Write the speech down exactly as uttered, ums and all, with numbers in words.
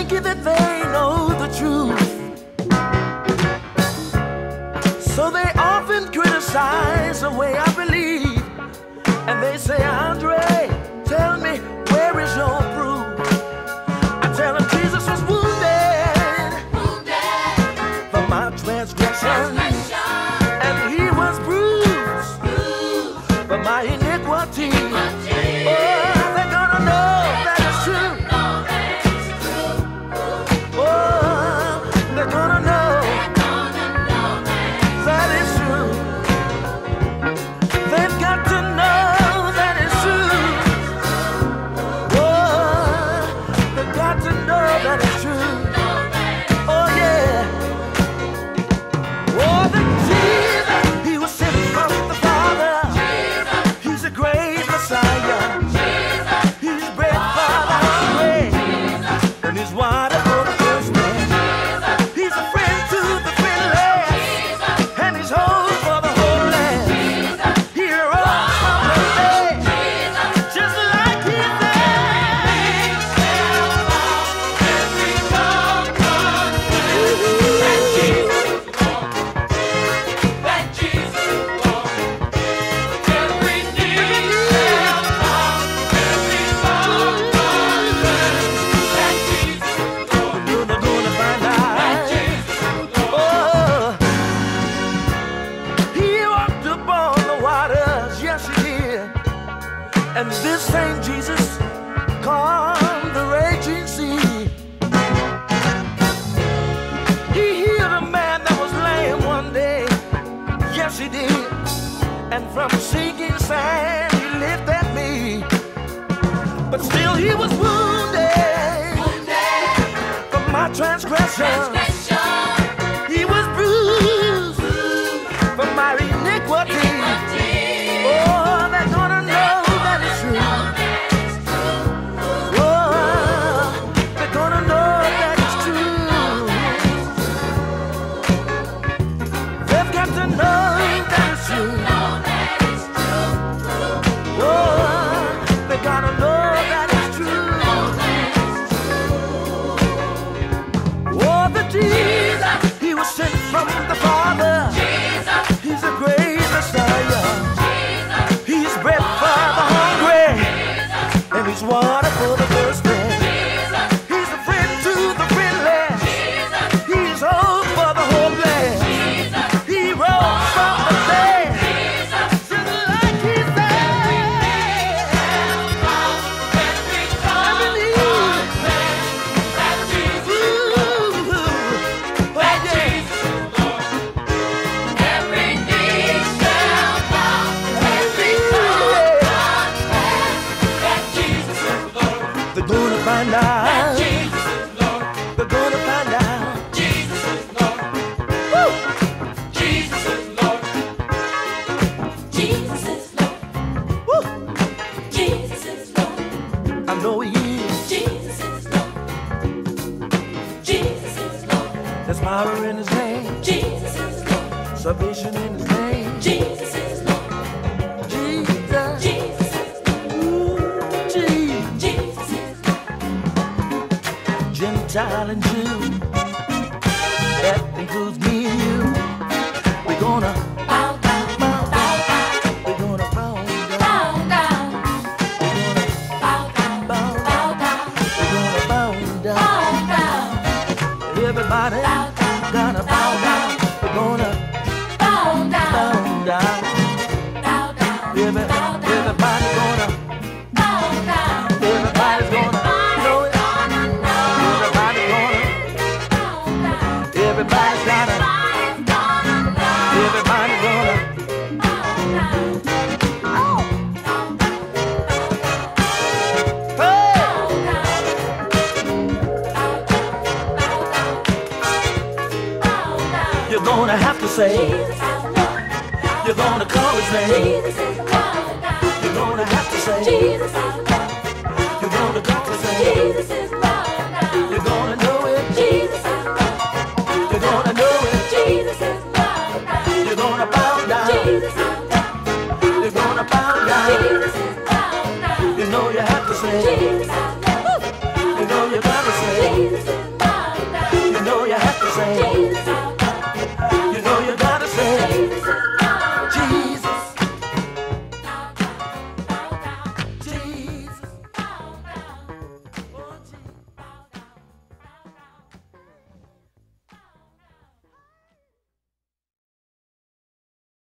thinking that they know the truth. So they often criticize the way I believe. And they say, Andre, tell me, where is your proof? I tell them Jesus was wounded, wounded for my transgression, and he was bruised, bruised for my iniquity. iniquity. Oh, they're gonna know that it's true. Oh, they're gonna know that it's true. They've got to know. That is true. Oh yeah. Oh, the Jesus, he was sent from the Father. He's a great Messiah. He's bread for the hungry, and he's water for the thirsty. He's a friend to the friendless, and he's hope for the homeless. He rose from the dead, just like he said. And this same Jesus calmed the raging sea. He healed a man that was lame one day. Yes, he did. And from sinking sand, he lifted me. But still he was wounded, wounded for my transgression. transgression. He was bruised, bruised for my iniquity. iniquity. Oh, they're gonna know. He's water for the thirsty. Jesus. He's a friend to the friendless. Jesus. He's hope for the hopeless. Jesus. He rose from the dead. Jesus. Just like he said. I believe that Jesus is Lord. That Jesus is Lord. Every knee shall bow. Every tongue confess that Jesus. They're gonna find out that Jesus is Lord. They're gonna find out Jesus is Lord. Woo! Jesus is Lord. Jesus is Lord. Woo! Jesus is Lord. I know he is. Jesus is Lord. Jesus is Lord. There's power in his name. Jesus is Lord. Salvation in his name. Jesus is Lord. Jesus. Jesus. Gentile and Jew, that includes me and you. We're gonna bow down, bow down, we're gonna bow down, bow down, we're gonna bow down, bow down, we're gonna bow down, bow down. Everybody gotta bow down, we're gonna bow down, bow down, bow down. Everybody, everybody gonna bow down, everybody's gonna. Everybody's gotta, everybody's gonna, oh. Hey. You're gonna have to say, you're gonna call his name. You're gonna have to say,